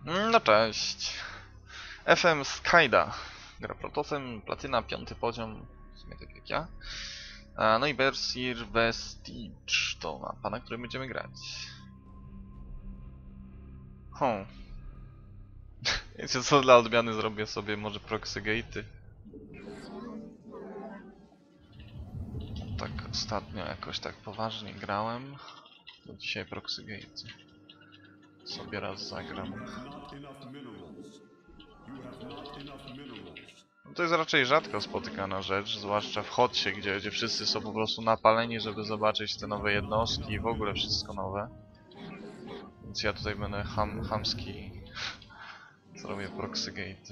No cześć. FM Skyda. Gra Protosem, platyna, 5. poziom. W sumie tak jak ja. No i Berserk Vestige to mapa, na której będziemy grać. Wiecie co, dla odmiany zrobię sobie może proxy gate'y. Tak ostatnio jakoś tak poważnie grałem. To dzisiaj proxy gate'y sobie raz zagram. No to jest raczej rzadko spotykana rzecz, zwłaszcza w Hotsie, gdzie wszyscy są po prostu napaleni, żeby zobaczyć te nowe jednostki i w ogóle wszystko nowe. Więc ja tutaj będę chamski. Zrobię proxy gate'y.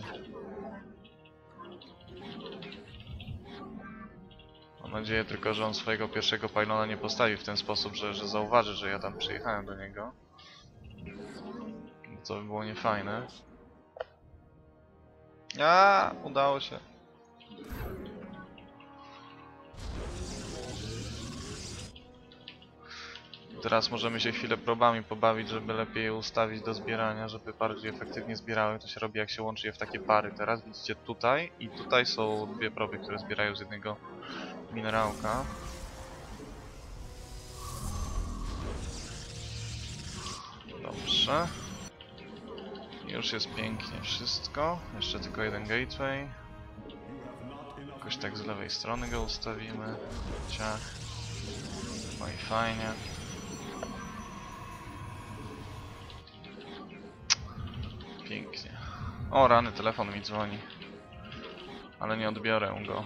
Mam nadzieję tylko, że on swojego pierwszego pylona nie postawi w ten sposób, że zauważy, że ja tam przyjechałem do niego. Co by było niefajne. Udało się. Teraz możemy się chwilę probami pobawić, żeby lepiej je ustawić do zbierania, żeby bardziej efektywnie zbierały. To się robi, jak się łączy je w takie pary. Teraz widzicie tutaj i tutaj są dwie proby, które zbierają z jednego minerałka. Dobrze. Już jest pięknie wszystko. Jeszcze tylko jeden gateway. Jakoś tak z lewej strony go ustawimy. Ciach. No i fajnie. Pięknie. O rany, telefon mi dzwoni. Ale nie odbiorę go.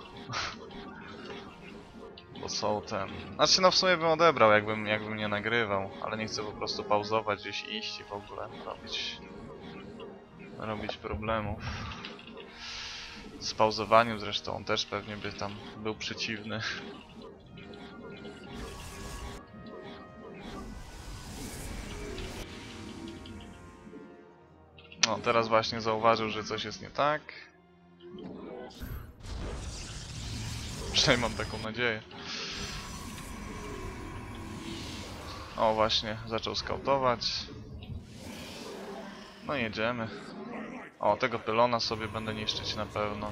Bo są ten... Znaczy no w sumie bym odebrał, jakbym nie nagrywał. Ale nie chcę po prostu pauzować, gdzieś iść i w ogóle robić problemów. Z pauzowaniem zresztą on też pewnie by tam był przeciwny. No, teraz właśnie zauważył, że coś jest nie tak. Przynajmniej mam taką nadzieję. O, właśnie, zaczął skautować. No jedziemy. O, tego pylona sobie będę niszczyć na pewno.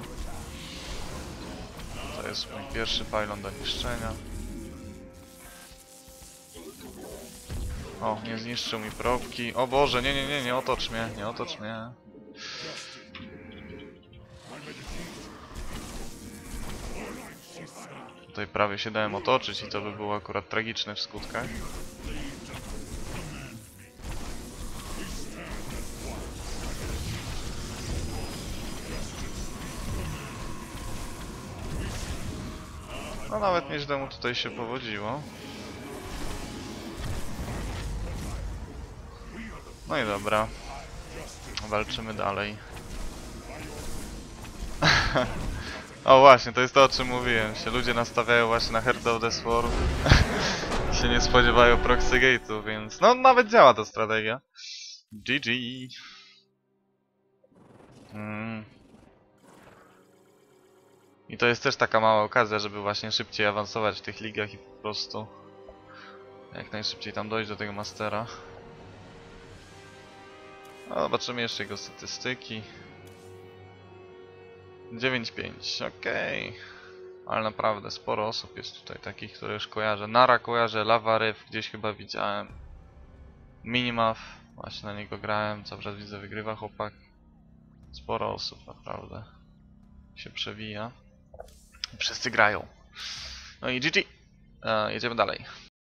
To jest mój pierwszy pylon do niszczenia. O, nie zniszczył mi probki. O Boże, nie otocz mnie, nie otocz mnie. Tutaj prawie się dałem otoczyć i to by było akurat tragiczne w skutkach. No nawet nieźle mu tutaj się powodziło. No i dobra. Walczymy dalej. O właśnie, to jest to, o czym mówiłem. Się ludzie nastawiają właśnie na Heart of the Swarm. Się nie spodziewają proxy gate'u, więc... No nawet działa ta strategia. GG. I to jest też taka mała okazja, żeby właśnie szybciej awansować w tych ligach i po prostu jak najszybciej tam dojść do tego mastera. No, zobaczymy jeszcze jego statystyki. 9-5, okej. Ale naprawdę sporo osób jest tutaj takich, które już kojarzę. Nara kojarzę, Lava Reef gdzieś chyba widziałem. Minimaf, właśnie na niego grałem, cały czas widzę wygrywa chłopak. Sporo osób naprawdę się przewija. Wszyscy grają. No i GG. Jedziemy dalej.